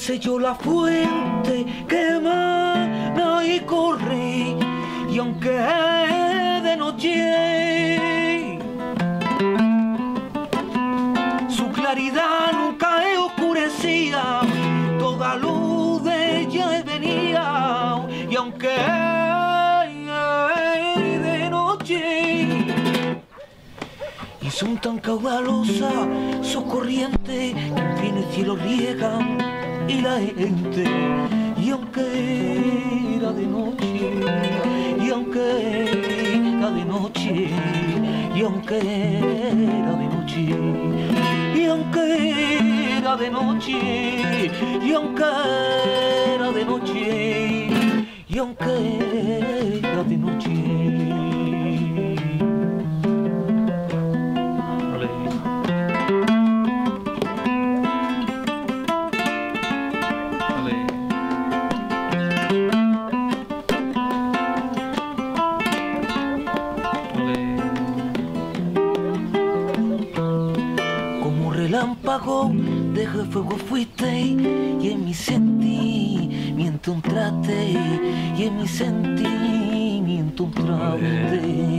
selló la fuente que emana y corre, y aunque es de noche, su claridad nunca es oscurecía, toda luz de ella venía, y aunque es de noche, y son tan caudalosas sus corrientes que en fin el cielo riegan y la gente, y aunque era de noche, y aunque era de noche, y aunque era de noche, y aunque era de noche, y aunque era de noche, y aunque era de noche. Relámpago de fuego fuiste, y en mi sentimiento entraste, y en mi sentimiento entraste.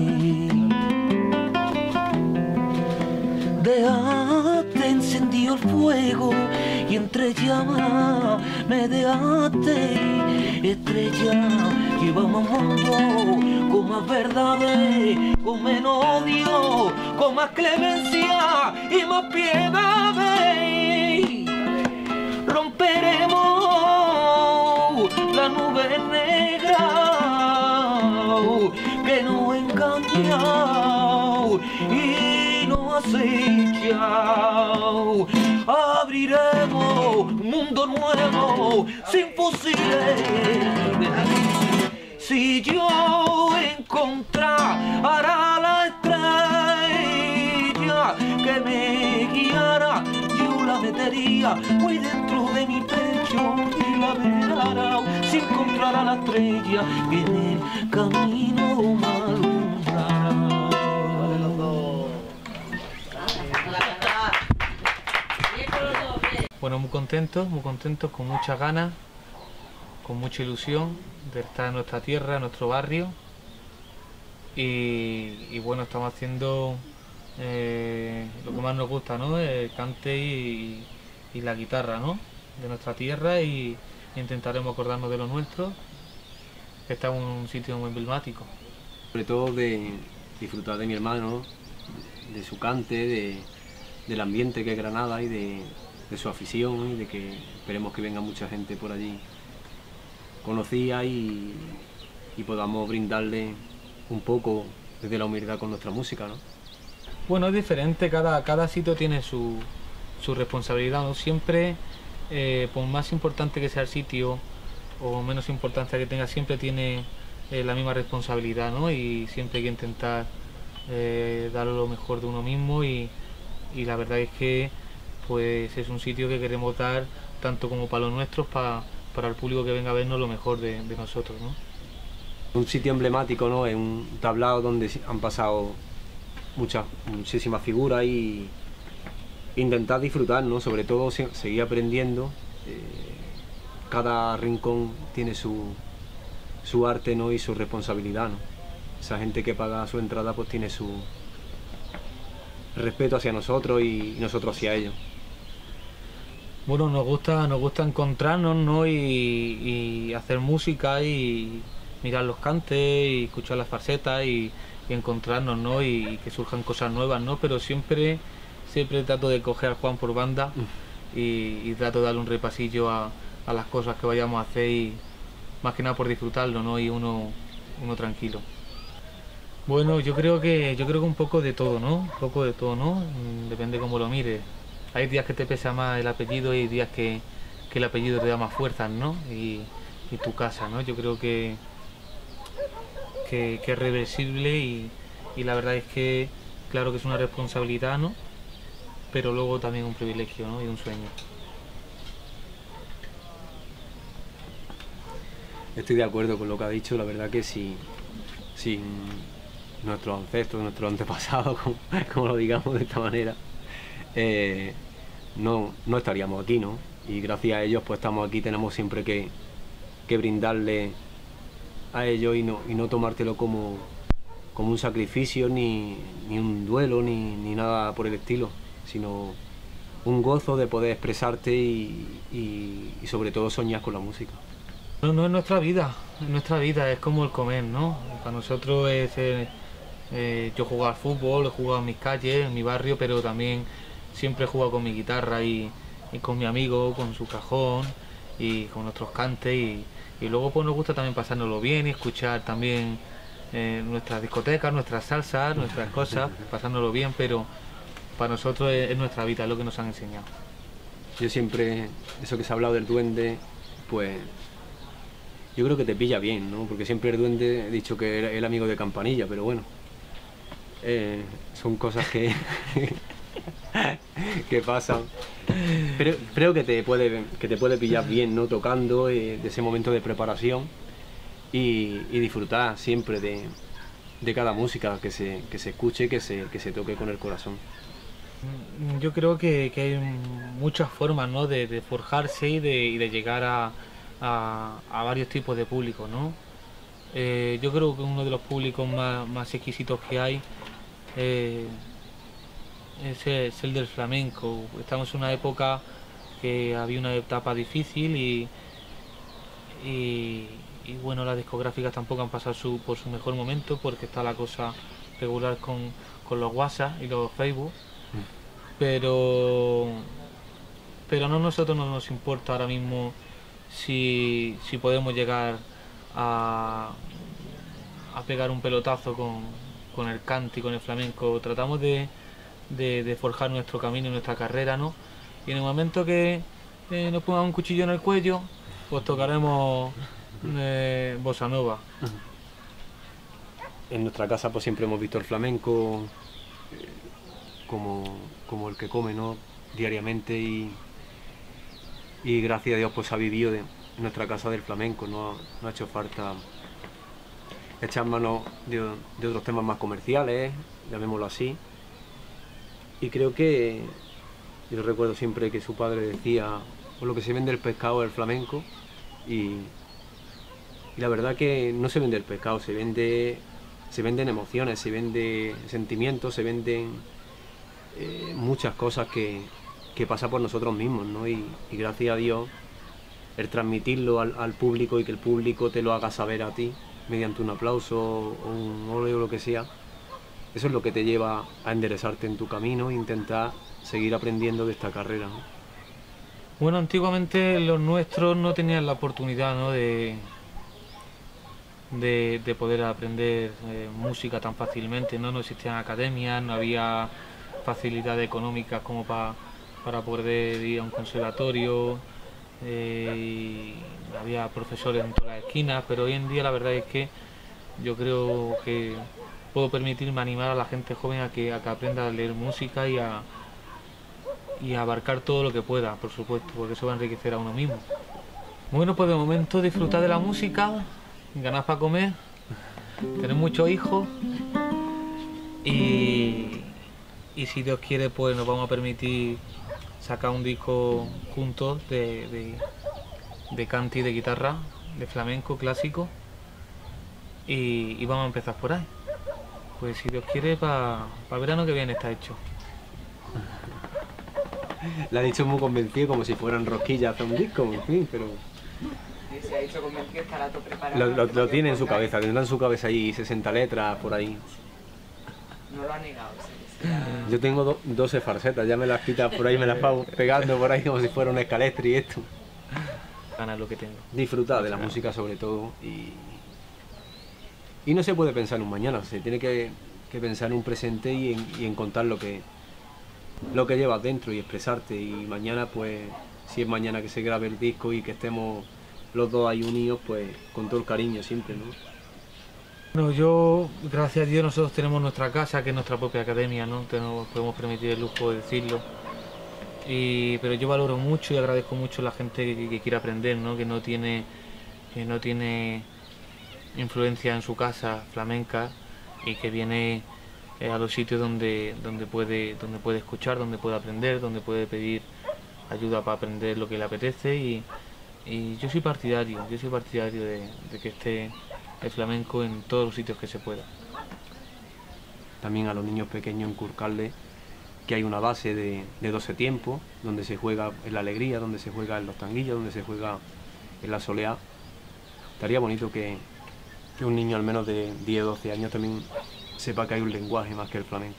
Dejaste encendido el fuego, y entre llamas me dejaste. Estrella, llevamos mundo con más verdades, con menos odio, con más clemencia y más piedad. Romperemos la nube negra que nos engaña y nos acecha. Abriremos un mundo nuevo sin fusiles. Si yo encontrara la estrella que me guiara, yo la metería muy dentro de mi pecho y la verara. Si encontrara la estrella que en el camino me alumbrara. Bueno, muy contentos, con muchas ganas, con mucha ilusión de estar en nuestra tierra, en nuestro barrio, y bueno, estamos haciendo lo que más nos gusta, ¿no? El cante y la guitarra, ¿no? De nuestra tierra, y intentaremos acordarnos de lo nuestro, que está en un sitio muy emblemático. Sobre todo de disfrutar de mi hermano, de su cante, del ambiente que es Granada y de su afición, y de que esperemos que venga mucha gente por allí conocida y podamos brindarle un poco desde la humildad con nuestra música, ¿no? Bueno, es diferente, cada sitio tiene su responsabilidad, ¿no? Siempre, por más importante que sea el sitio o menos importancia que tenga, siempre tiene la misma responsabilidad, ¿no? Y siempre hay que intentar dar lo mejor de uno mismo, y la verdad es que pues es un sitio que queremos dar, tanto como para los nuestros, para el público que venga a vernos, lo mejor de nosotros, ¿no? Un sitio emblemático, ¿no? Es un tablado donde han pasado muchísimas figuras, y intentar disfrutar, ¿no? Sobre todo seguir aprendiendo. Cada rincón tiene su arte, ¿no? Y su responsabilidad, ¿no? Esa gente que paga su entrada pues tiene su respeto hacia nosotros y nosotros hacia ellos. Bueno, nos gusta encontrarnos, ¿no? y hacer música, y mirar los cantes, y escuchar las farsetas, y encontrarnos, ¿no? Y que surjan cosas nuevas, ¿no? Pero siempre trato de coger a Juan por banda, y trato de darle un repasillo a las cosas que vayamos a hacer, y más que nada por disfrutarlo, ¿no? Y uno tranquilo. Bueno, yo creo que un poco de todo, ¿no? Un poco de todo, ¿no? Depende cómo lo mires. Hay días que te pesa más el apellido, y hay días que el apellido te da más fuerzas, ¿no? Y tu casa, ¿no? Yo creo que es reversible, y la verdad es que, claro que es una responsabilidad, ¿no? Pero luego también un privilegio, ¿no? Y un sueño. Estoy de acuerdo con lo que ha dicho. La verdad que sin nuestros ancestros, nuestros antepasados, como lo digamos de esta manera, no estaríamos aquí, ¿no? y gracias a ellos pues estamos aquí, tenemos siempre que brindarle a ellos y no tomártelo como un sacrificio, ni un duelo, ni nada por el estilo, sino un gozo de poder expresarte y sobre todo soñar con la música. No es nuestra vida, es como el comer, ¿no? Para nosotros es... yo juego al fútbol, he jugado en mis calles, en mi barrio, pero también siempre he jugado con mi guitarra y con mi amigo, con su cajón y con nuestros cantes y luego pues nos gusta también pasárnoslo bien y escuchar también nuestras discotecas, nuestras salsas, nuestras cosas, pasárnoslo bien, pero para nosotros es nuestra vida, es lo que nos han enseñado. Yo siempre, eso que se ha hablado del duende, pues yo creo que te pilla bien, ¿no? Porque siempre el duende he dicho que era el amigo de Campanilla, pero bueno, son cosas que que pasan. Pero creo que te puede pillar bien, ¿no? Tocando, de ese momento de preparación y disfrutar siempre de cada música que se escuche, que se toque con el corazón. Yo creo que hay muchas formas, ¿no? de forjarse y de llegar a varios tipos de público, ¿no? Yo creo que uno de los públicos más exquisitos que hay es el del flamenco. Estamos en una época que había una etapa difícil y bueno, las discográficas tampoco han pasado por su mejor momento porque está la cosa regular con los WhatsApp y los Facebook, pero nosotros no nos importa ahora mismo si podemos llegar a pegar un pelotazo con el cante y con el flamenco. Tratamos de forjar nuestro camino y nuestra carrera, ¿no? Y en el momento que nos pongan un cuchillo en el cuello, pues tocaremos bossa nova. En nuestra casa pues siempre hemos visto el flamenco como el que come, ¿no? Diariamente y gracias a Dios pues ha vivido en nuestra casa del flamenco, no ha hecho falta echar mano de otros temas más comerciales, llamémoslo así. Y creo que yo recuerdo siempre que su padre decía, por lo que se vende el pescado es el flamenco, y la verdad que no se vende el pescado, se venden emociones, se venden sentimientos, se venden muchas cosas que pasa por nosotros mismos, ¿no? Y gracias a Dios el transmitirlo al público y que el público te lo haga saber a ti mediante un aplauso o un ole o lo que sea, eso es lo que te lleva a enderezarte en tu camino e intentar seguir aprendiendo de esta carrera, ¿no? Bueno, antiguamente los nuestros no tenían la oportunidad, ¿no? de poder aprender música tan fácilmente, ¿no? No existían academias, no había facilidades económicas como para poder ir a un conservatorio, y había profesores en todas las esquinas, pero hoy en día la verdad es que yo creo que puedo permitirme animar a la gente joven a que aprenda a leer música y a abarcar todo lo que pueda, por supuesto, porque eso va a enriquecer a uno mismo. Bueno, pues de momento disfrutar de la música, ganas para comer, tener muchos hijos y si Dios quiere pues nos vamos a permitir sacar un disco juntos de cante y de guitarra, de flamenco clásico y vamos a empezar por ahí. Pues si Dios quiere para verano que viene está hecho. Le ha dicho muy convencido, como si fueran rosquillas hacer un disco, en fin, pero... Se ha dicho convencido, estará todo preparado. Lo tiene en su cabeza, tendrá en su cabeza ahí 60 letras por ahí. No lo ha negado. Yo tengo 12 farsetas, ya me las quitas por ahí, me las pago pegando por ahí como si fuera un escalestri y esto. Ganas lo que tengo. Disfrutar de la música sobre todo y no se puede pensar en un mañana, se tiene que pensar en un presente y en contar lo que llevas dentro y expresarte. Y mañana pues, si es mañana que se grabe el disco y que estemos los dos ahí unidos, pues con todo el cariño siempre, ¿no? Bueno, yo, gracias a Dios, nosotros tenemos nuestra casa, que es nuestra propia academia, ¿no? Podemos permitir el lujo de decirlo. Pero yo valoro mucho y agradezco mucho a la gente que quiere aprender, ¿no? Que no tiene influencia en su casa flamenca y que viene a los sitios donde puede escuchar, donde puede aprender, donde puede pedir ayuda para aprender lo que le apetece y yo soy partidario de que esté el flamenco en todos los sitios que se pueda. También a los niños pequeños inculcarles que hay una base de 12 tiempos, donde se juega en la alegría, donde se juega en los tanguillos, donde se juega en la soleá. Estaría bonito que un niño al menos de 10 o 12 años también sepa que hay un lenguaje más que el flamenco.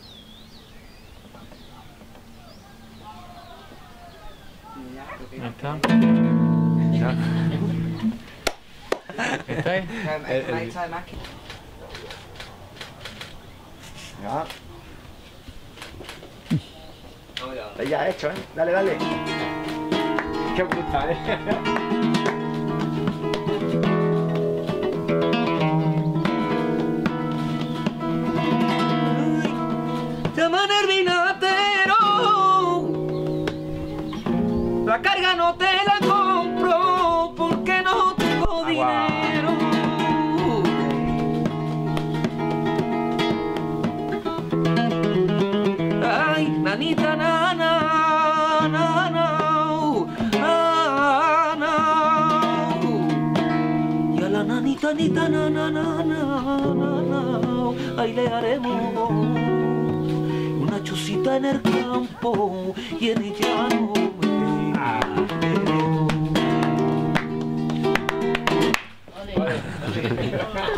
¿Está? Ya. ¿Está ahí? Ya. Está ya hecho, ¿eh? Dale, dale. Qué brutal, Llaman el vinatero, la carga no te la compro porque no tengo dinero. Ay, nanita, nana, y a la nanita, ahí le haremos una chocita en el campo y en el llano me